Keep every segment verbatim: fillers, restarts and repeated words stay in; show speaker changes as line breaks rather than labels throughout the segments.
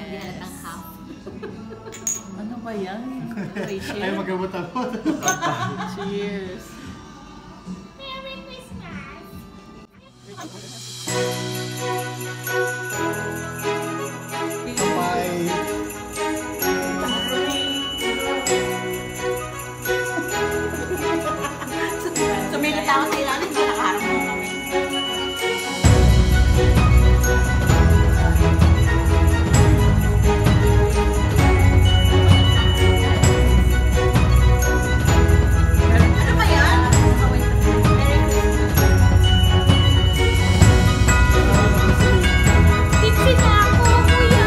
hindi halatang half.
Ano ba yan? Rachel?
Ay, magkamot-amot.
Cheers!
Merry Christmas!
Bye!
Sumilip ako sa ilalim, hindi nakaharap mo kami. Ano ba yan? Tipsy na ako, kuya!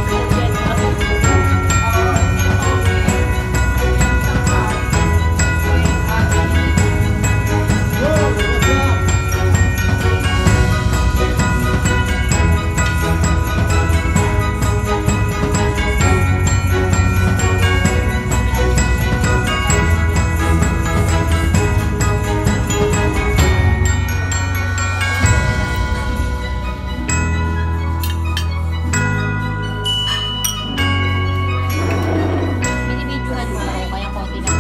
Binibidyohan mo ako, kaya konti na.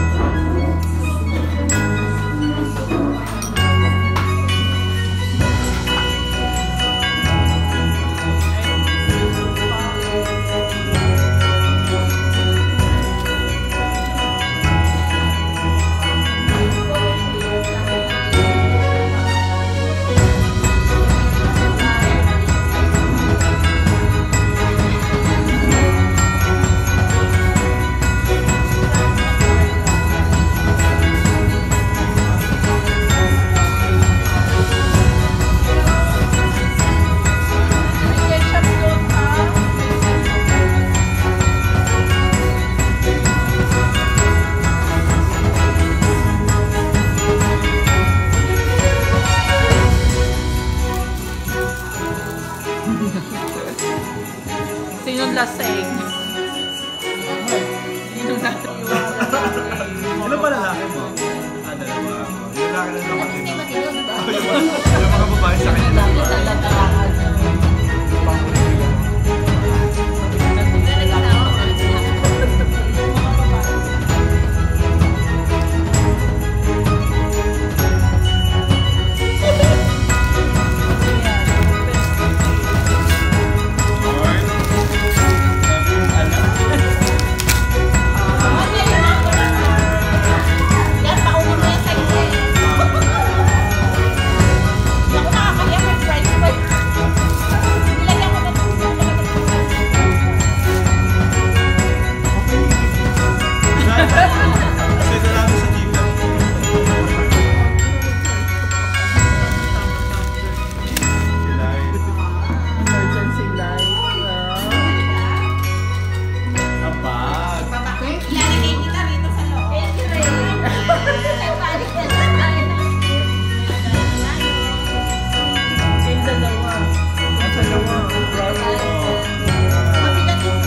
Sinong lasing? Sinong lasing?
Ano ba lalaki mo? Ah, dalawa ako. Yung lalaki na naman din.
Hindi matino, di ba?
Yung mga babae sa kanya.
Yan, pauwi mo yan sa iyo eh. Ako nakakaya, may french fry. Nilagyan ko na ito.
Kasi ito namin sa jeep lang.
Emergency light.
Kapag.
Ilalagay kita rito sa loob. Balik ka na.
Yung dalawa.
Ang dalawa.
Mabigat yun.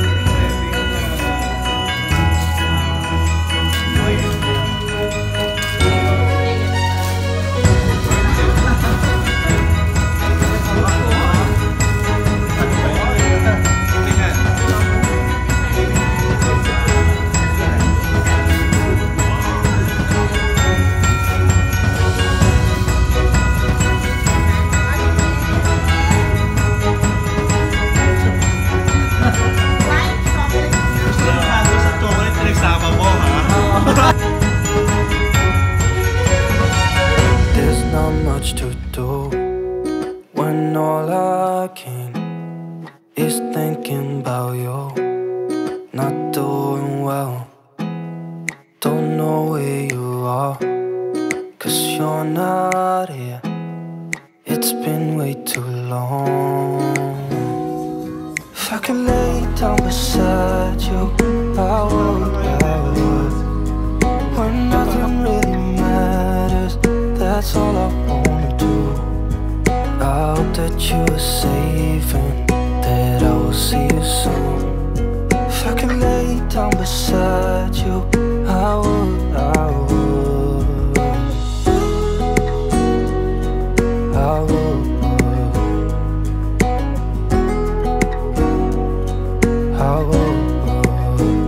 White chocolate.
Gusto mo halos sa chocolate pinagsama mo, ha?
There's not much to do when all I can is thinking about you. Not doing well, don't know where you are, cause you're not here. It's been way too long. If I could lay down beside you, I would, I would. When nothing really matters, that's all I wanna do. I hope that you are safe and that I will see you soon. If I could lay down beside you, I would, I would. I would. love.